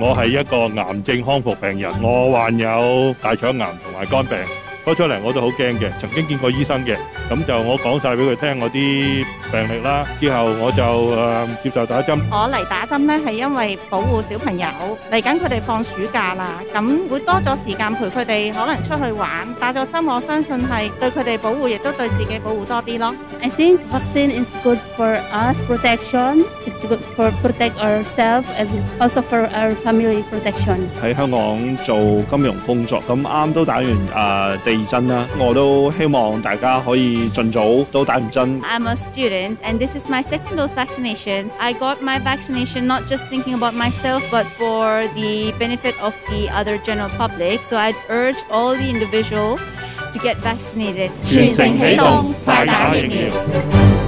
我係一個癌症康復病人，我患有大腸癌同埋肝病。初出嚟我都好驚嘅，曾經見過醫生嘅，咁就我講晒俾佢聽我啲病歷啦。之後我就接受打針。 我嚟打針呢係因為保護小朋友，嚟緊佢哋放暑假啦，咁會多咗時間陪佢哋，可能出去玩。打咗針，我相信係對佢哋保護，亦都對自己保護多啲咯。 I think vaccine is good for us protection. It's good for protect ourselves and also for our family protection. 喺香港做金融工作，咁啱都打完第二針啦，我都希望大家可以盡早都打完針。 I'm a student and this is my second dose vaccination. I got my vaccination not just thinking about myself but for the benefit of the other general public. So I'd urge all the individuals to get vaccinated. 全城起動，快打疫苗。